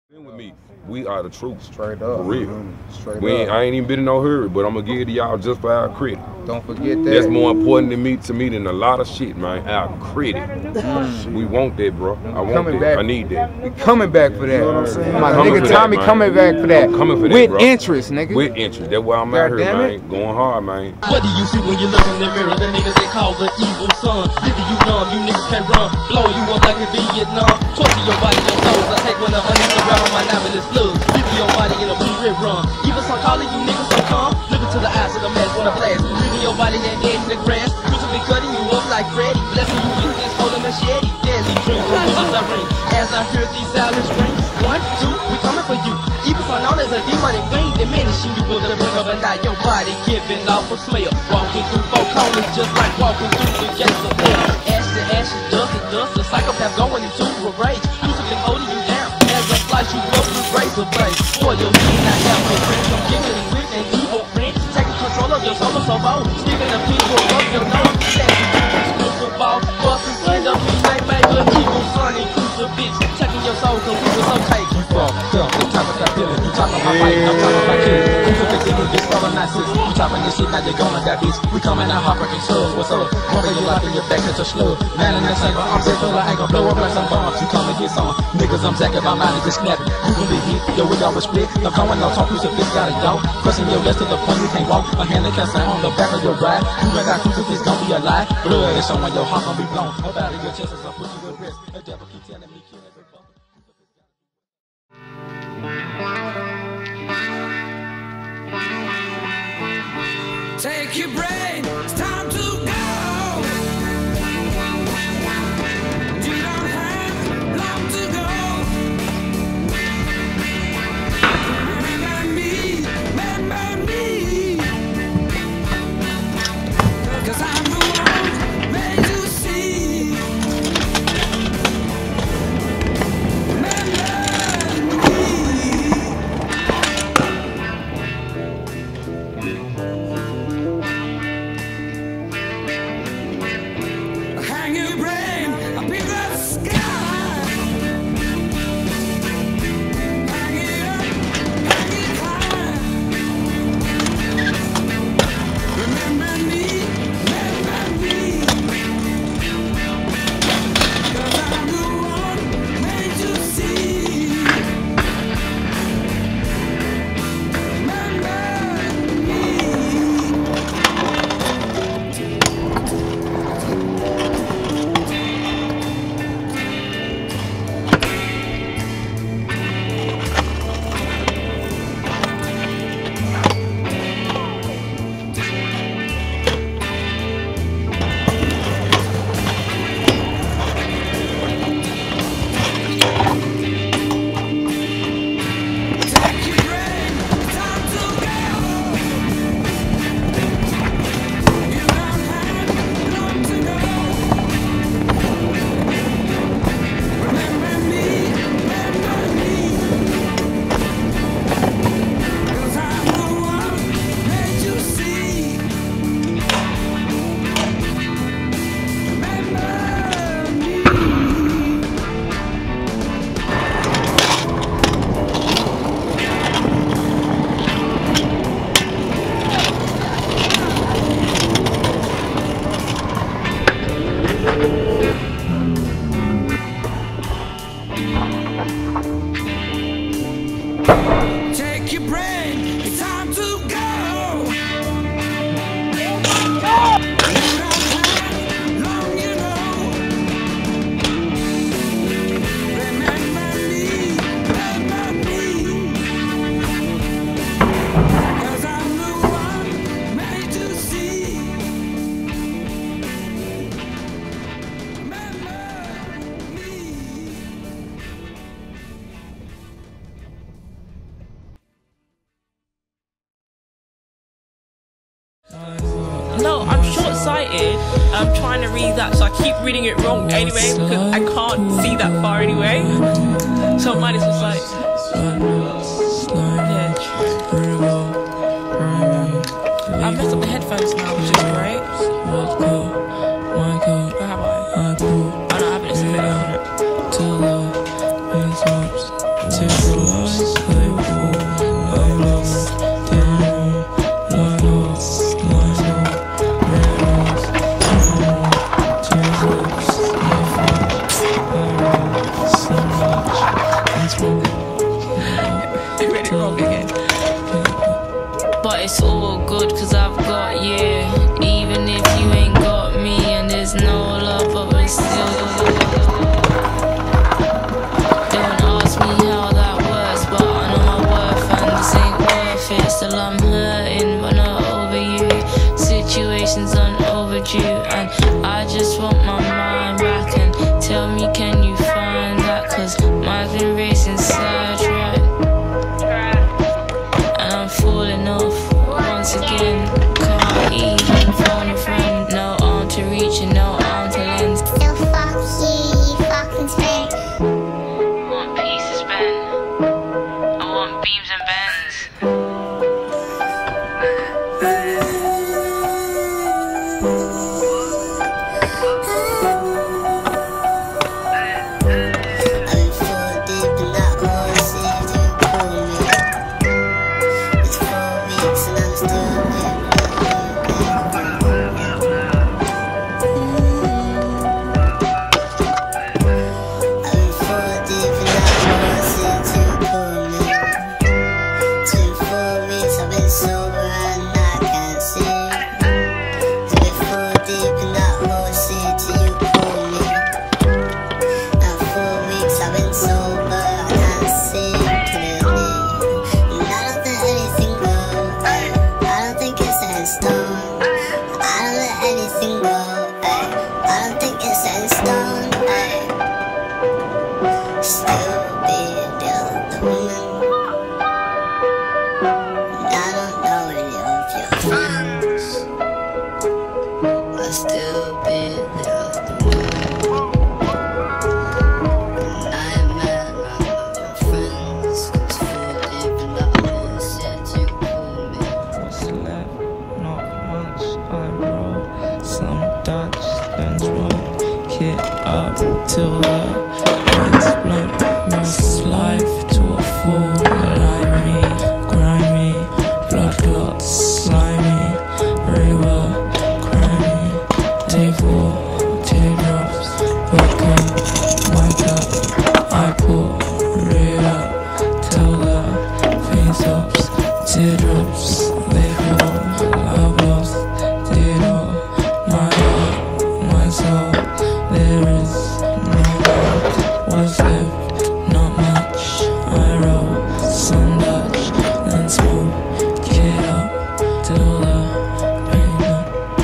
With me, we are the truth. Straight up. For real. Straight up. I ain't even been in no hurry, but I'm gonna give it to y'all just for our credit. Don't forget that. That's more important to me than a lot of shit, man. Our credit. We want that, bro. I want that. Back. I need that. We coming back for that. You know what I'm saying? My nigga Tommy that, coming back for that. I'm coming for that, with bro. interest, nigga. With interest. That's why I'm out here, man. Going hard, man. What do you see when you look in the mirror? The niggas they call the evil son. City you numb, you niggas can't run. Blow you up like a Vietnam. Torture your body, your souls. I take when the honey's around my novelist look. Leave your body in a blue rib run. Even some calling you niggas some come. Look into the eyes of the man wanna blast. Leaving your body that dead in the grass. Crucifix cutting you up like Freddy. Blessing you with this holding machete. Deadly dreams from bullets I ring. As I hear these silent screams. 1, 2, we coming for you. Even so known as a demonic vein, diminishing you with the blink of an eye. Your body giving off a smell. Walking through 4 corners just like walking through the gates of hell. Ash to ashes, dust to dust. A psychopath going into a rage. Crucifix holding you down. As I slice you up with razor blades. For your need, I have no friends. I'm giving it with an evil friend. Taking control of your soul so bold. Sticking a people up your nose. Standing exclusive ball. Busting skin up, you ain't made an evil son and crucifix. Checking your soul cause we was okay. You fucked up, you talking about feelings. You talking about fighting, I'm talking about killing. Crucifix in you, just falling not six. You talking this shit, now you're gonna die bitch. We coming out heartbreaking slugs, what's up? Pumping your life in your back, it's a slug. Man in that chamber, I'm set full of anger. Blow up like some bombs, you come and get some. Niggas, I'm zacking, my mind is just snapping. You can be hit, yo, we all respect. I'm calling out, talk crucifix, got a dog. Pressing your legs to the point you can't walk. A handicap sign on the back of your ride. You ain't got crucifix, gon' be alive. Blood is showing your heart gon' be blown. About your chest as I put you to rest. The devil keep telling me, kill every fucker. Take your brain, it's time to go. You don't have long to go. Remember me, 'cause I'm the one made to see. Hang your brain up in the sky. Hang it up, hang it high. Remember me, 'cause I'm the one made to see. Remember me. Take your brain, time to go. You don't have long to go. Remember me, 'cause I'm the one made you see. Remember me. Take your brain, it's time to go. You don't have long, you know. Remember me, 'cause I'm the one made to see. Remember me. No, I'm short-sighted. I'm trying to read that, so I keep reading it wrong anyway because I can't see that far anyway. So mine is just like, yeah. I've messed up the headphones now, which is great. Where have I? I don't have it. It's a bit on it. But it's all good cause I've got you. Even if you ain't got me and there's no love, but we're still. Don't ask me how that works, but I know my worth and this ain't worth it. Still I'm hurting but not over you. Situations aren't overdue and I just want my mind back. And tell me, can you find that? Cause mine's been racing search right, and I'm falling off once again. Can't even phone a friend. No arm to reach and no arm to lend. Still fuck you, you fucking spent. Want pieces bent, I want beams and bends. Till the brains split, most life to a fool like me, grimy, blood clots, slimy, river, crimey, day for teardrops, wake up, I pour, read up, till the pain stops, teardrops, they fall, love lost, did all, my heart, my soul, there is what's left, not much. I roll some Dutch, then smoke it up till the pavement.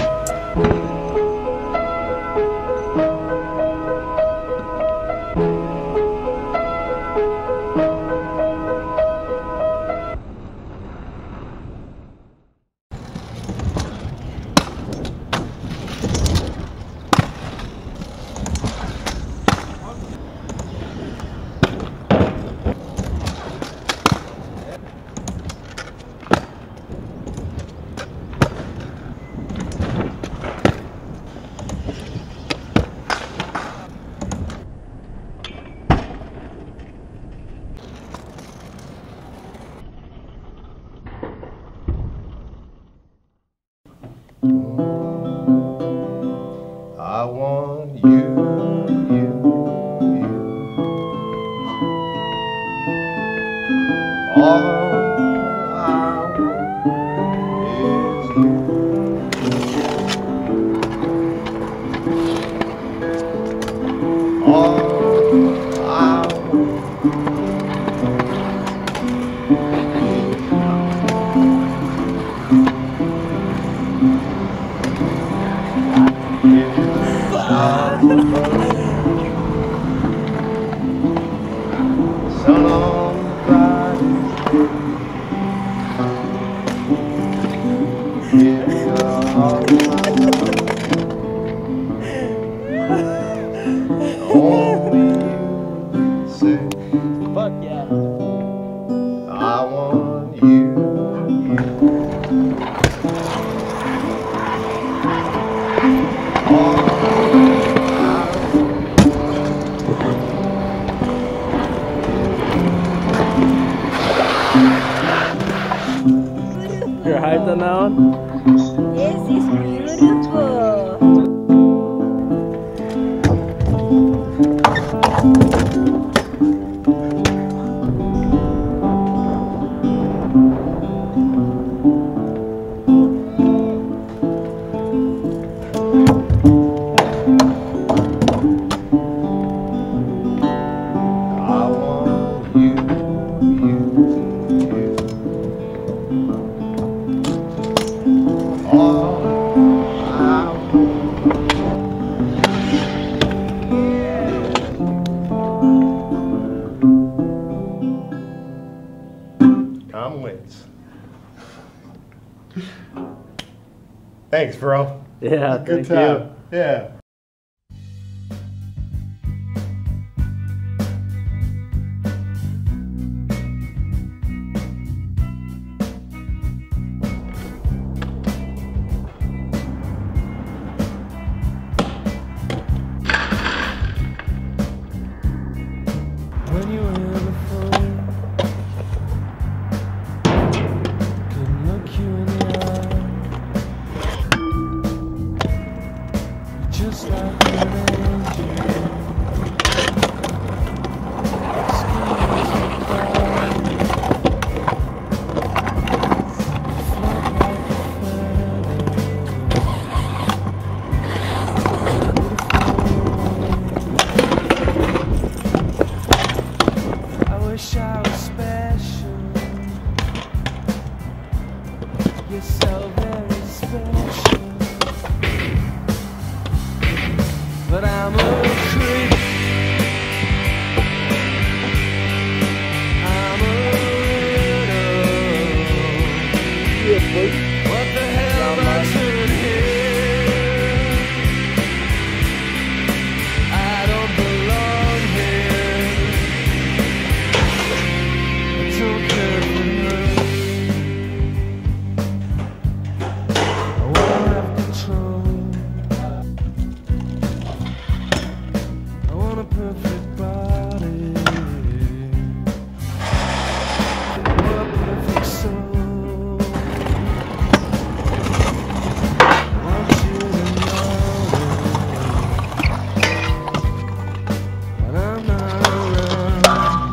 I want you, you, you. All I want is you. All I want so long, only you say, Fuck yeah. I want you, you. You're hyped on that one? This is beautiful. Tom Wentz. Thanks, bro. Yeah, Good thank time. you. Yeah. When you were here before, couldn't look you in the eye. Just like an angel. I wish I was special. You're so very special. But I'm a creep. I'm a widow. What the hell am I doing here? I don't belong here. I don't care for her. I wanna have control. I want a perfect body. I want a perfect soul. I want you to know when I'm not around.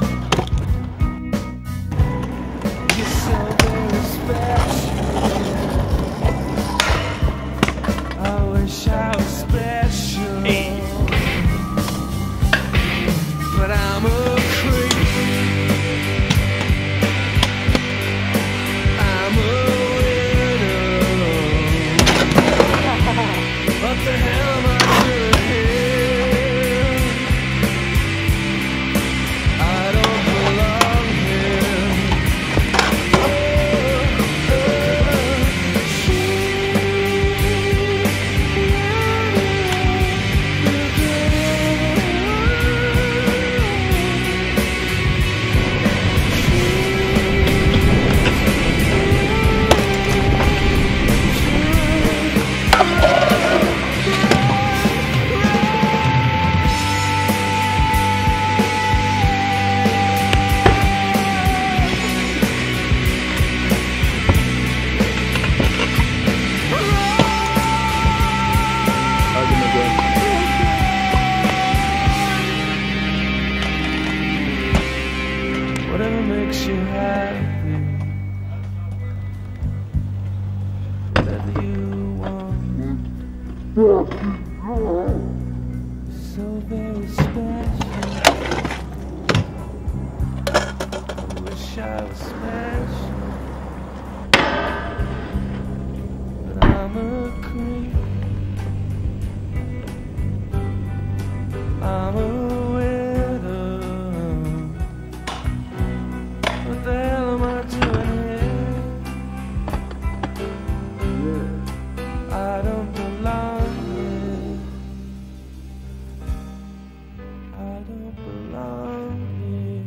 You're so very special. I wish I was special. But I'm a creep. I'm a widow. What the hell am I doing here? I don't belong here. Whatever makes you happy, whatever you want. So very special. I wish I was special, but I'm a creep. I'm a widow. What the hell am I doing here? I don't belong here. I don't belong here.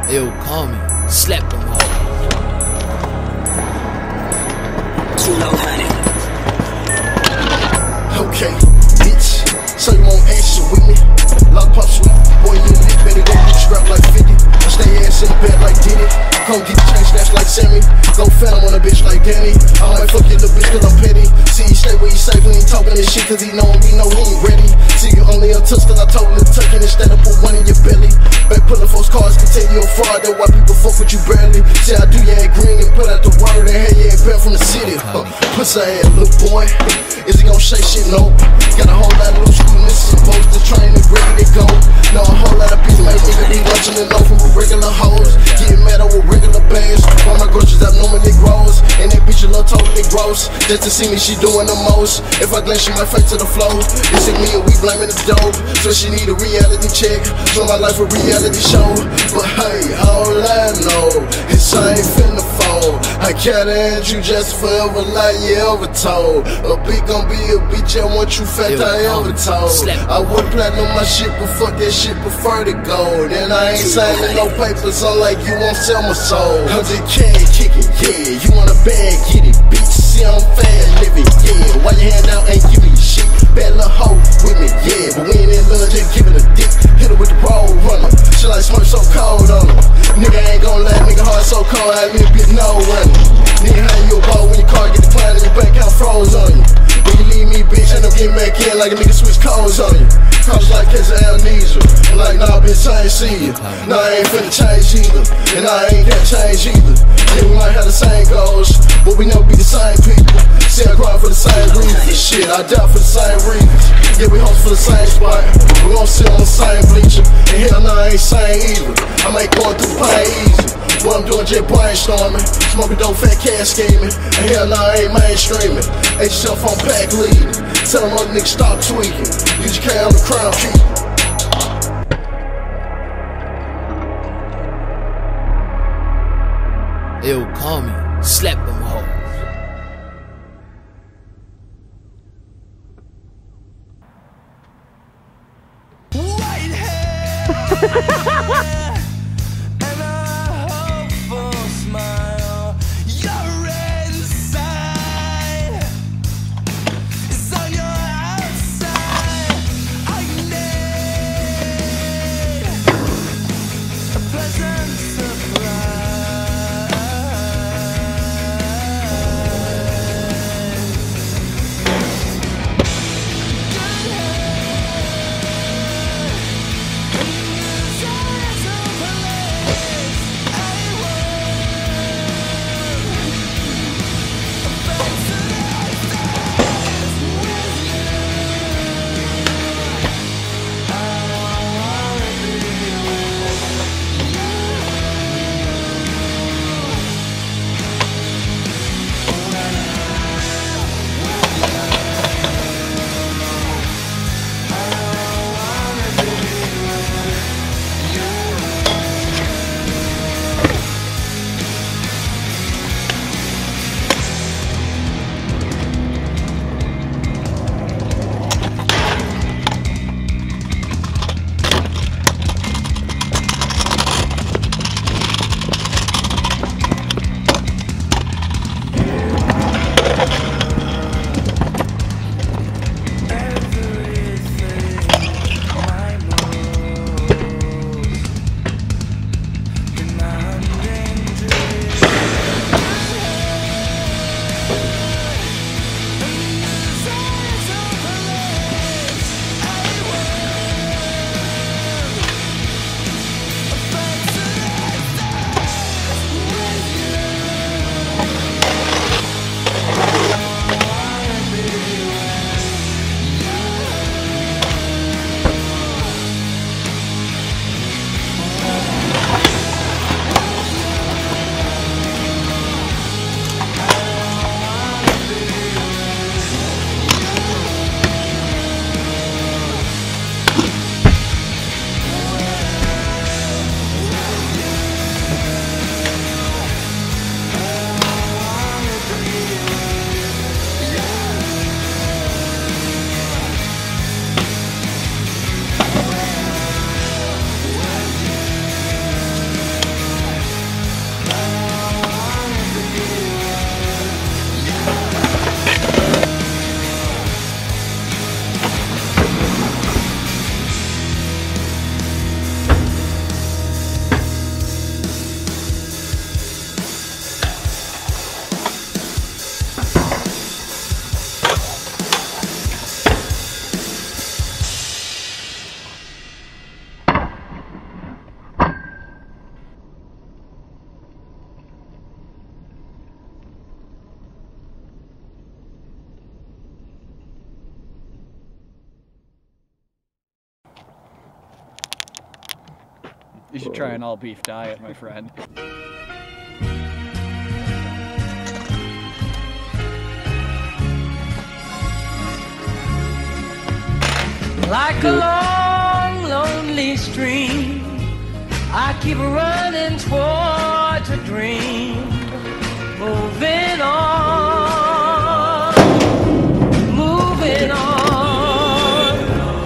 Ew, call me. Slap them hard. Too low, honey. Okay, bitch. So you want action with me? Lock pop sweet. Boy, you lit. Better go get strapped like 50. I stay ass in the bed like Diddy. Come get the chain snatched like Sammy. Go phantom on a bitch like Danny. I might fuck your little bitch cause I'm petty. See, he stay where he safe when he talking this shit cause he know him, he know he ain't ready. See, you only a touch cause I told him to tuck in instead of put one in your belly. Back pulling folks cars can tell you a fraud. That's why people fuck with you barely. See, I do you ain't green and put out the word and hey, you ain't back from the city. Pussy ass little boy. Is he gon' say shit? No. Got a whole lot of loose screw misses and posters trying to ready to go. Know a whole lot of people make nigga be lunching and loafing with regular hoes. Getting mad over regular bags. All my groceries abnormally gross. And that bitch a little totally gross. Just to see me, she doing the most. If I glance, she might face to the floor. It's me and we blaming the dope. So she need a reality check. So my life a reality show. But hey, all I know is I ain't finna fold. I can't end you just forever like you ever told. A bitch gon' be a bitch, I want you fat, I ever told. I would platinum my shit, but fuck that shit, prefer to gold. And I ain't signing no papers, unlike you won't sell my soul. 100K kicking, yeah, you want a bag, get it, bitch. See I'm fast living, yeah. Why your hand out ain't giving you shit? Bad little hoe with me, yeah. But we ain't in love, just give it a dick. Hit her with the roll runner. She like Smurf so cold on her. Nigga ain't gon' lie, nigga heart so cold, I leave bitch no running. Nigga, how you a ball when your car get declined and your bank account froze on you? When you leave me, bitch, end up getting back in like a nigga switch codes on you. Cause like case of amnesia. I'm like, nah, bitch, I ain't see you. Nah, I ain't finna change either. And I ain't got change either. Yeah, we might have the same goals, but we never be the same people. See, I grind for the same reasons. Shit, I die for the same reasons. Yeah, we host for the same spot. We gon' sit on the same bleacher. And hell, nah, I ain't sane either. I might go through pain easy. What I'm doing, just brainstorming. Smoking dope, fat cash scheming. And hell, nah, I ain't mainstreaming. Ain't yourself on pack leading. Tell them other niggas stop tweaking. UGK on the crown keep. Ew, call me. Slap them hard. White hair and a hopeful smile. Your inside is on your outside. I need a pleasant surprise. Good hair. You should try an all beef diet, my friend. Like a long, lonely stream, I keep running towards a dream, moving on, moving on.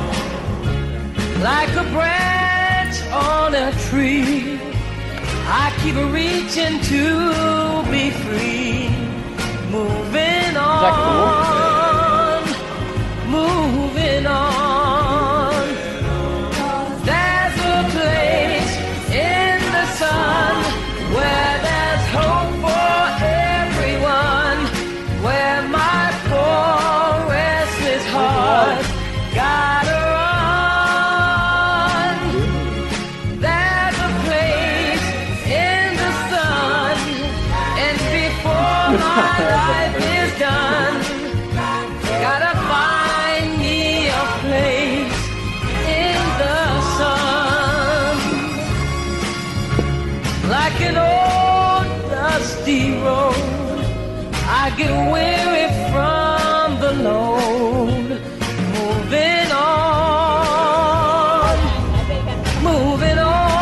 Like a branch on a tree, I keep reaching to be free, moving on, moving on. Where there's hope for everyone, where my poor restless heart gotta run. There's a place in the sun, and before my life is done, gotta find me a place in the sun. Like an old dusty road, I get weary from the load, moving on, moving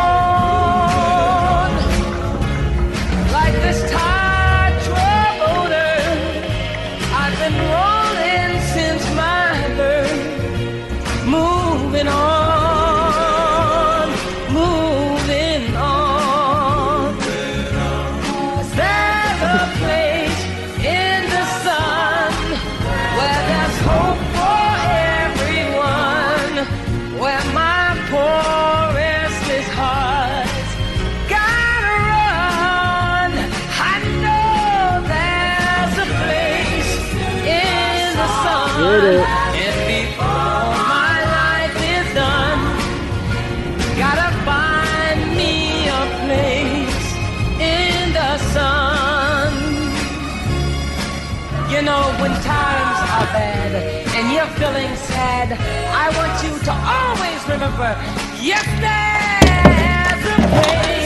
on. Like this tired troubled, I've been rolling since my birth, moving on, moving on. And before my life is done, gotta find me a place in the sun. You know, when times are bad and you're feeling sad, I want you to always remember, yes, there's a place.